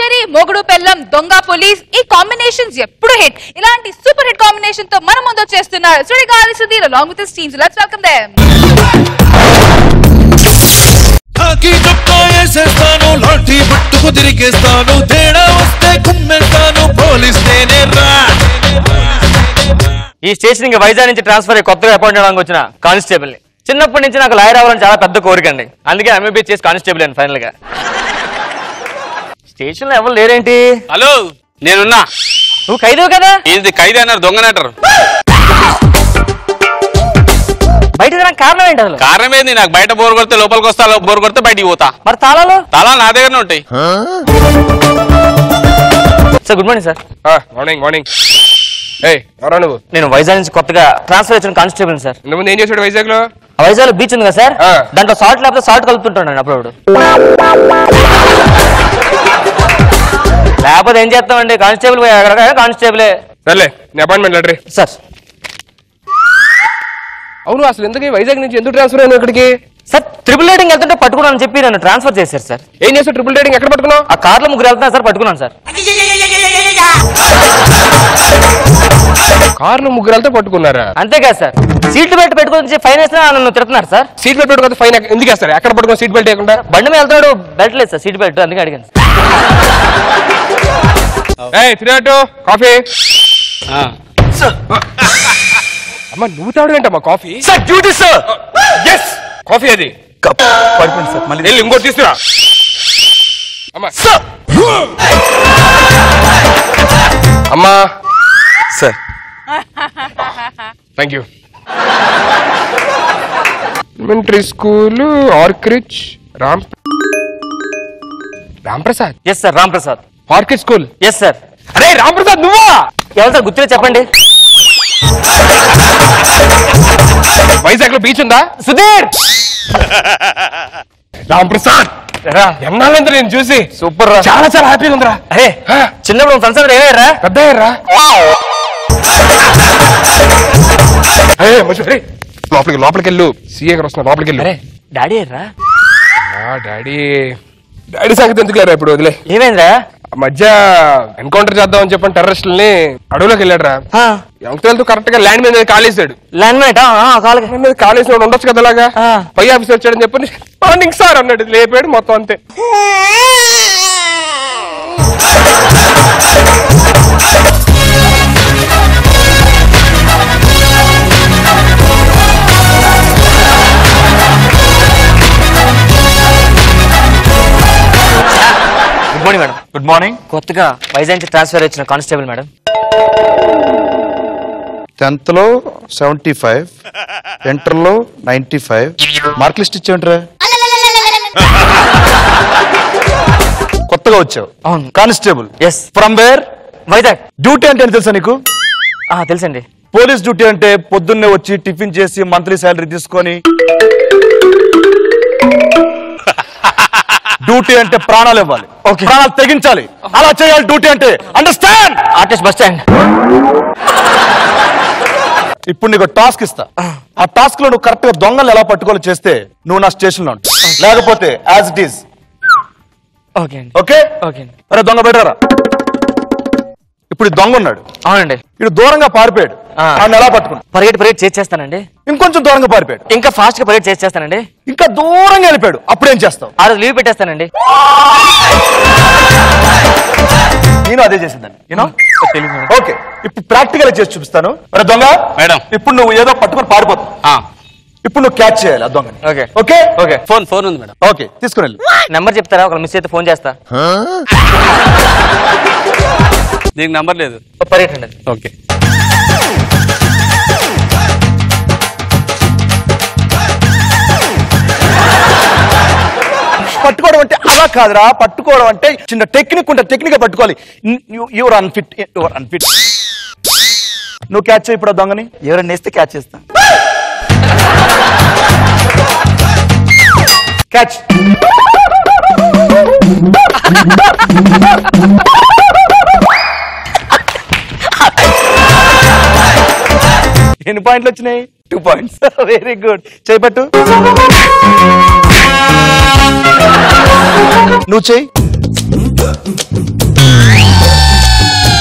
కావేరి మొగుడు పెల్లం దొంగ పోలీస్ ఈ కాంబినేషన్స్ ఎప్పుడు హిట్. ఇలాంటి సూపర్ హిట్ కాంబినేషన్ తో మన ముందు చేస్తున్నారు Sudigali Sudheer along with his teams. Let's welcome them. Hockey చుట్టూ వేసేస్తాను, లాఠీ పట్టుకు తిరిగేస్తాను, తేడా వస్తే కుమ్మేస్తాను, పోలీస్ నేనేరా. ఈ స్టేషన్ ఇంకా వైజాగ్ నుంచి ట్రాన్స్ఫర్ అయ్యి కొత్తగా అపాయింట్ అవడానికి వచ్చిన కానిస్టేబుల్ ని. చిన్నప్పటి నుంచి నాకు లాయర్ అవ్వాలని చాలా పెద్ద కోరిక అండి. అందుకే ఎంబీబీ చేసి కానిస్టేబుల్ అని ఫైనల్ గా. స్టేషన్ లో ఎవరు లేరేంటి? హలో, నేనున్నా. నువ్వు ఖైదు కదా? ఇది ఖైదు అన్నారు, దొంగనంటారు. బయట కారణం ఏంటి అసలు? కారణం ఏంది? నాకు బయట బోర్ కొడితే లోపలికి వస్తా, బోర్ కొడితే బయటికి పోతా. మరి తాళాలు? తాళాలు నా దగ్గరనే ఉంటాయి. Sir good morning sir. Morning morning. ఎవరా నువ్వు? నేను వైజాగ్ నుంచి కొత్తగా ట్రాన్స్ఫర్ వచ్చిన కానిస్టేబుల్ సార్. నువ్వు ఏం చేసాడు వైజాగ్ లో? వైజాగ్ బీచ్ ఉంది కదా సార్, దాంట్లో సాల్ట్ లేకపోతే సాల్ట్ కలుపుతుంటాను అప్పుడు. లేకపోతే ఏం చేస్తామండి, కానిస్టేబుల్ కానిస్టేబులే. సర్లే, నీ అపాయింట్మెంట్ లెటర్ సార్. అవును, అసలు ఎందుకు వైజాగ్ నుంచి ఎందుకు ట్రాన్స్ఫర్ అయ్యాను ఇక్కడికి? సార్ ట్రిపుల్ రైడింగ్ వెళ్తుంటే పట్టుకున్నాను చెప్పి నన్ను ట్రాన్స్ఫర్ చేశారు సార్. ఏం చేస్తావు? ట్రిపుల్ రైడింగ్ ఎక్కడ పట్టుకున్నావు? ఆ కార్లో ముగ్గురు వెళ్తున్నారు సార్, పట్టుకున్నాను సార్. కార్లు ముగ్గురు వెళ్తే పట్టుకున్నారా? అంతేకాదు సార్, సీట్ బెల్ట్ పెట్టుకుని ఫైన్ వేసినా నన్ను తిడుతున్నారు సార్. సీట్ బెల్ట్ పెట్టుకుంటే ఫైన్ ఎందుకు వేస్తారు? ఎక్కడ పట్టుకుని సీట్ బెల్ట్ వేయకుండా? బండి మీద వెళ్తున్నాడు, బెల్ట్ లేదు సార్, సీట్ బెల్ట్, అందుకే అడిగాను. తినేటు కాఫీ. అమ్మా నువ్వు తాడు ఏంటమ్మా coffee? Sir duty sir. Yes, coffee అది పడిపోయింది సార్, మళ్ళీ వెళ్ళి ఇంకోటి తీసుకురా. అమ్మా అమ్మా sir. Thank you. Elementary school Orchids Ramprasad. Yes sir, Ram Prasad. Orchid school. Yes sir. అరే రాంప్రసాద్ నువ్వా? ఎవరు సార్, గుర్తులే చెప్పండి. వైజాగ్ లో బీచ్ ఉందా? సుధీర్. రాంప్రసాద్ ఎన్నాళ్ళంతా నేను చూసి. సూపర్. చాలా చాలా హ్యాపీగా ఉందిరా. అరే చిన్నప్పుడు ఫ్రెండ్స్ అందరూ ఏమయ్యారా? పెద్దయ్యారా? లోపలికి లోపలికి వెళ్ళు, సీఏ గారు వస్తున్నా, లోపలికి వెళ్ళు. అరే డాడీ అయ్యారా? డాడీ డాడీ సంగతి ఎందుకు లేరా ఇప్పుడు, వదిలే. ఏమైందిరా? మధ్య ఎన్కౌంటర్ చేద్దామని చెప్పని టెర్రరిస్టుల్ని అడవులోకి వెళ్ళాడురా. ఎంతో కరెక్ట్ గా ల్యాండ్ మీద కాలేసాడు. ల్యాండ్ మైట్ కాలేసిన ఉండొచ్చు కదా, అలాగా పై ఆఫీసర్ వచ్చాడని చెప్పని మార్నింగ్ సార్ అన్నాడు, లేపాడు మొత్తం అంతే. Good morning madam. Good morning. కొత్తగా వైజాగ్ నుంచి ట్రాన్స్ఫర్ వచ్చిన కానిస్టేబుల్ మేడం. 10th లో 75, ఇంటర్ లో 95. మార్క్ లిస్ట్ ఇచ్చేంట్రా? కొత్తగా వచ్చావు. అవును. Constable. Yes. From where? Vizag. Duty అంటే ఏంటి తెలుసా నీకు? తెలుసండి. పోలీస్ డ్యూటీ అంటే పొద్దున్నే వచ్చి టిఫిన్ చేసి మంత్లీ శాలరీ తీసుకొని, డ్యూటీ అంటే ప్రాణాలు ఇవ్వాలి, ప్రాణాలు తెగించాలి, అలా చేయాలి డ్యూటీ అంటే. అండర్స్టాండ్? Artist bus stand. ఇప్పుడు నీకు టాస్క్ ఇస్తా. ఆ టాస్క్ లో నువ్వు కరెక్ట్ గా దొంగలు ఎలా పట్టుకోవాలి చేస్తే నువ్వు నా స్టేషన్ లో ఉంటావు, లేకపోతే as it is. Okay okay okay. అరే దొంగ బయటరా. ఇప్పుడు దొంగ ఉన్నాడు. అవునండి. ఇటు దూరంగా పారిపోయాడు, ఆయన ఎలా పట్టుకున్నాడు? పరిగెట్టి చేస్తానండి. ఇంకొంచెం దూరంగా పారిపోయాడు, ఇంకా ఫాస్ట్ గా పరిగెట్టి చేస్తానండి. ఇంకా దూరంగా వెళ్ళిపోయాడు, అప్పుడేం చేస్తావు? ఆ రోజు లీవ్ పెట్టేస్తానండి. నేను అదే చేసిందండి. ఓకే, ఇప్పుడు ప్రాక్టికల్ చేసి చూపిస్తాను. అరే దొంగ మేడం, ఇప్పుడు నువ్వు ఏదో పట్టుకొని పారిపోతావు. ఇప్పుడు నువ్వు క్యాచ్ చేయాలి ఆ దొంగని. Okay okay okay. ఫోన్ ఉంది మేడం. ఓకే, తీసుకుని వెళ్ళి. నెంబర్ చెప్తారా? ఒక మిస్ అయితే ఫోన్ చేస్తా. దీనికి నంబర్ లేదు. పరిగెట్టండి. ఓకే. పట్టుకోవడం అంటే అలా కాదురా, పట్టుకోవడం అంటే చిన్న టెక్నిక్ ఉంటుంది, టెక్నిక్ పట్టుకోవాలి. Your unfit, your unfit. నువ్వు క్యాచ్ చేయి ఇప్పుడు ఆ దొంగని. ఎవరైనా నేస్తే క్యాచ్ చేస్తా. క్యాచ్. ఎన్ని పాయింట్లు వచ్చినాయి? 2 points. Very good. చేపట్టు. నువ్వు చెయ్యి.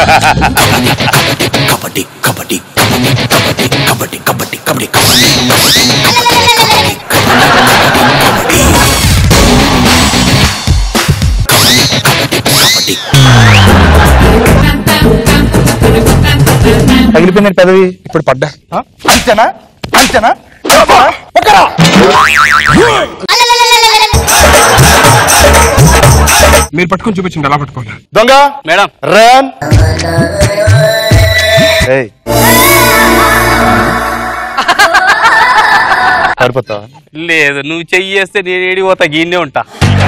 తగిలిపోయింది పెదవి. ఇప్పుడు పడ్డా. అంతేనా అంతేనా? మీరు పట్టుకొని చూపించండి ఎలా పట్టుకోవాలి. దొంగ మేడం రన్. పడిపోతావా? లేదు, నువ్వు చెయ్యి చేస్తే నేను ఏడిపోతా, గీనే ఉంటా.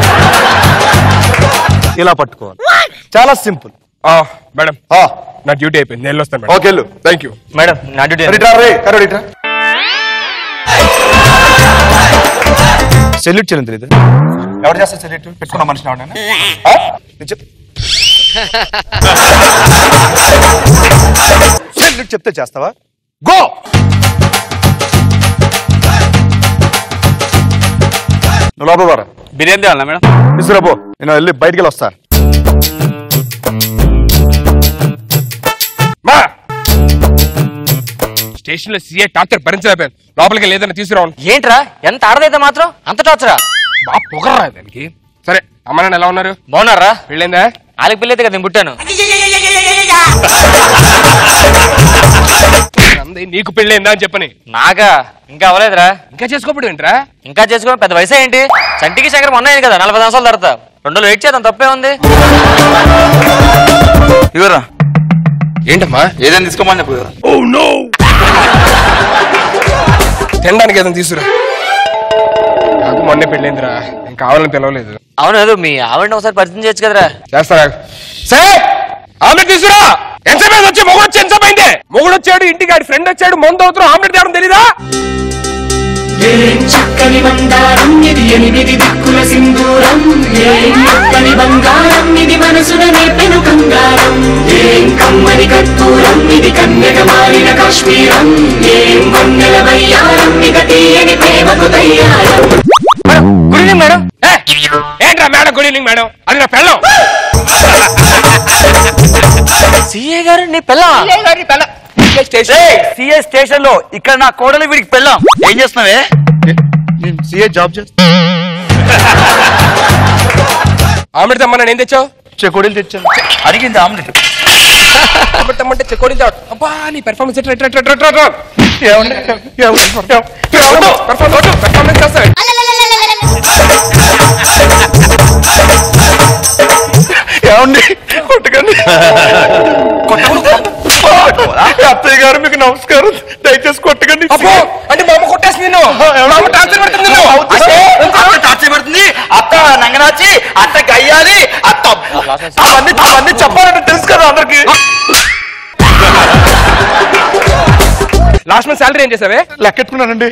ఇలా పట్టుకోవాలి, చాలా సింపుల్. మేడం నా డ్యూటీ అయిపోయింది, నేను వస్తాను madam. Okay thank you madam నా డ్యూటీ సెల్యూట్ చేయలేదు తెలీదు. ఎవరు చేస్తారు సెల్యూట్? పెట్టుకున్న మనిషిని ఎవరైనా సెల్యూట్ చెప్తే చేస్తావా? గో. నువ్వు లోపల బారా. బిర్యానీ తేవాలా మేడం? తీసుకురాబో, నేను వెళ్ళి బయటికి వెళ్ళి వస్తా. స్టేషన్ లో సీఏ టార్చర్ భరించలేకపోయాను, లోపలికి లేదని తీసుకురావు. ఏంట్రా ఎంత ఆడదైతే మాత్రం అంత టార్చరా? బాగా పొగరా దానికి. సరే అమ్మ నాన్న ఎలా ఉన్నారు? బాగున్నారా? పెళ్ళైందా? వాళ్ళకి పెళ్ళైతే కదా నేను పుట్టాను. నీకు పెళ్ళైందా అని చెప్పని. నాగా ఇంకా అవ్వలేదురా. ఇంకా చేసుకోబడి ఏంట్రా? ఇంకా చేసుకోవడం పెద్ద వయసు ఏంటి? చంటికి శంకర్ మొన్న అయింది కదా, 40 సంవత్సరాల తర్వాత. 2 రోజులు వెయిట్ చేద్దాం, తప్పే ఉంది. ఇవరా ఏంటమ్మా? ఏదైనా తీసుకోమని చెప్పు. తినడానికి ఏదైనా తీసుకురా. నాకు మొన్నే పెళ్ళైందిరా, ఇంకా కావాలని పిలవలేదు. అవును, ఏదో మీ ఆవిడని ఒకసారి పరిచయం చేయొచ్చు కదరా. చేస్తారా? సరే ఆమ్లెట్ తీసుకురా. ఎంతసేపు వచ్చి మొగుడు వచ్చి ఎంతసేపు? మొగుడు వచ్చాడు, ఇంటికి ఆడి ఫ్రెండ్ వచ్చాడు, మందు అవుతారు, ఆమ్లెట్ తేవడం తెలీదా? చక్కని బంగారం ఇది, 8 దిక్కుల సింధూరం. చక్కని బంగారం ఇది, మనసున నేపెను కంగారం. ఏం కమ్మని కర్పూరం ఇది, కన్యక మారిన కాశ్మీరం. ఏం వన్నెల వయ్యారం ఇక తీయని ప్రేమకు తయ్యారం. Good evening madam. ఏంట్రా మేడం గుడ్ ఈవినింగ్ మేడం? అది నా పెళ్ళం. సిఏ గారు నీ పెళ్ళం? సిఏ స్టేషన్ లో ఇక్కడ నా కోడలు వీడికి పెళ్ళాం. ఏం చేస్తున్నావే? సిఏ జాబ్ చేస్తా. ఆమ్లెట్ తెమ్మన్నా ఏం తెచ్చావు? చెకోడీలు తెచ్చాను. అడిగింది ఆమ్లెట్. ఆమ్లెట్ తెమ్మంటే చెకోడీలు తేవడం. అబ్బా నీ పెర్ఫార్మెన్స్ పెర్ఫార్మెన్స్ చేస్తావు. ఏమండి కొట్టకండి. అత్తయ్య గారు మీకు నమస్కారం, దయచేసి కొట్టకండి. అంటే మా అమ్మ కొట్టేసి నిన్ను టార్చర్ పెడుతుంది. టార్చర్ పెడుతుంది. అత్త నంగనాచి, అత్త గయ్యాలి, అత్త అవన్నీ చెప్పాలంటే తెలుసు కదా అందరికి. లాస్ట్ మంత్ శాలరీ ఏం చేసావే? లెక్కెట్టుకున్నానండి.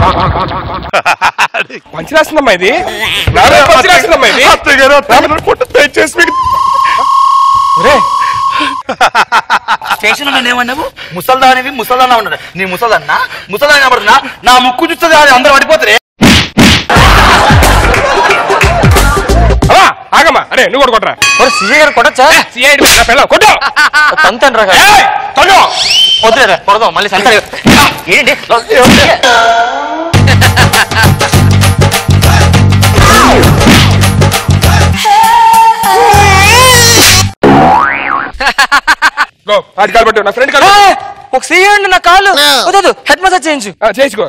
మంచి రాస్తుందమ్మా ఇది. మంచి రాస్తుందమ్మా ఇది. అత్తయ్య గారు కొట్ట దయచేసి మీకు. స్టేషన్ లో ఏమన్నావు? ముసల్దా అనేవి ముసల్దానా ఉన్నాడు. నీ ముసల్దన్నా ముసల్దా కనబడుతున్నా? నా ముక్కు చూస్తుంది అది అందరూ పడిపోతారే. ఆగమ్మా, అరే నువ్వు కూడా కొట్టరా. సిఏ గారు కొట్టచ్చా? కొట్టు తంతండ్రా. వద్దులేరా కొడదాం మళ్ళీ. ఏంటి నా ఫ్రెండ్ ఒక సిఏ అండి నా కాళ్ళు. వద్దు, హెడ్ మసాజ్ చేయించు. చేసుకో.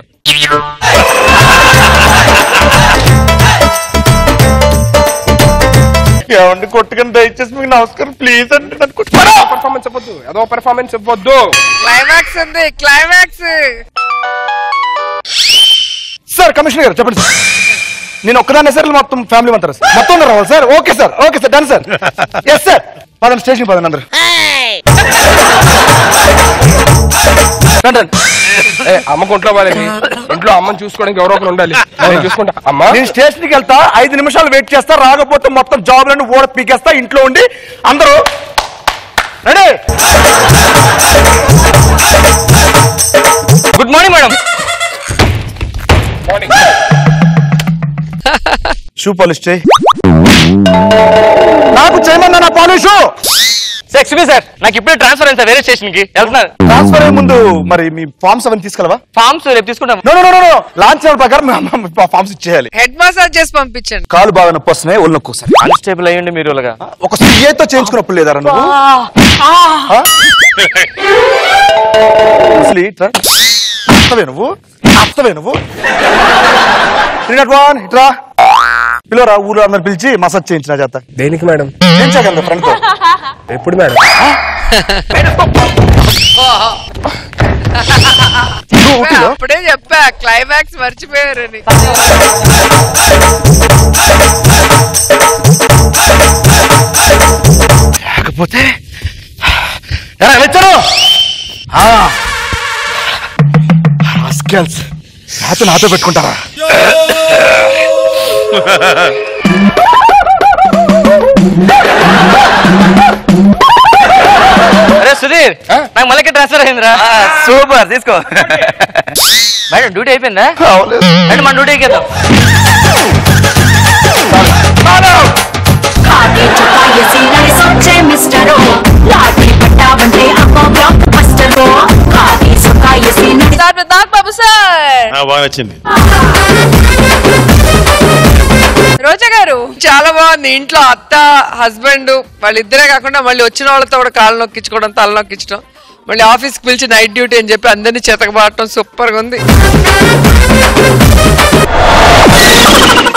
ఏమండి కొట్టుకుని దయచేసి మీకు నమస్కారం ప్లీజ్ అండి. పర్ఫార్మెన్స్ ఇవ్వద్దు, ఏదో పర్ఫార్మెన్స్ ఇవ్వద్దు. క్లైమాక్స్ ఉంది, క్లైమాక్స్. సార్ కమిషనర్ గారు చెప్పండి సార్. నేను ఒక్కదాన్నే సార్ మొత్తం ఫ్యామిలీ మొత్తం రావాలి sir? Okay sir, okay sir, done sir. Yes sir, పదండి స్టేషన్ పదండి అందరు. అమ్మకు ఒంట్లో బాగాలేదు, ఇంట్లో అమ్మని చూసుకోవడానికి ఎవరో ఒకరు ఉండాలి. చూసుకుంటా అమ్మ. నేను స్టేషన్కి వెళ్తా, 5 నిమిషాలు వెయిట్ చేస్తా, రాకపోతే మొత్తం జాబ్లను ఓడ పీకేస్తా. ఇంట్లో ఉండి అందరూ ready. Good morning madam. Shoe polish చేయి. నాకు చేయమన్నా నా పాలిషు. ఎక్స్క్యూజ్ సార్, నాకు ఇప్పుడే ట్రాన్స్ఫర్ అయింది సార్ వేరే స్టేషన్ కి వెళ్తున్నారు. ట్రాన్స్ఫర్ అయ్యే ముందు మరి మీ ఫార్మ్స్ అవన్నీ తీసుకెళ్ళవా? ఫార్మ్స్ రేపు తీసుకుంటాం. నో లాంచ్ ప్రకారం ఫార్మ్స్ ఇచ్చేయాలి. హెడ్ మసాజ్ చేసి పంపించండి. కాలు బాగా నొప్పి వస్తున్నాయి, ఒళ్ళు నొక్కు సార్. కానిస్టేబుల్ అయ్యండి మీరు ఇలాగా. ఒక సీఏతో చేయించుకున్నప్పుడు లేదారా నువ్వు? అసలు ఇట్రా నువ్వు ఇట్రా పిల్లరా ఊరు అందరు పిలిచి మసాజ్ చేయించిన చేత. దేనికి మేడం? చేయించగలరా ఫ్రెండ్ తో? ఎప్పుడు మేడం? అప్పుడే చెప్పా క్లైమాక్స్ మర్చిపోయారని. లేకపోతే నాతో పెట్టుకుంటారా? అరే సుధీర్, నాకు మళ్ళీ ట్రాన్స్ఫర్ అయిందిరా. సూపర్, తీసుకో. మేడం డ్యూటీ అయిపోయిందా? మేడం మన డ్యూటీ ఎక్కేద్దాం. బాబు సార్ బాగా నచ్చింది. రోజా గారు చాలా బాగుంది. ఇంట్లో అత్త హస్బెండ్ వాళ్ళిద్దరే కాకుండా మళ్ళీ వచ్చిన వాళ్ళతో కూడా కాళ్ళు నొక్కించుకోవడం, తల నొక్కించడం, మళ్ళీ ఆఫీస్కి పిలిచి నైట్ డ్యూటీ అని చెప్పి అందరినీ చెతకబాటం సూపర్గా ఉంది.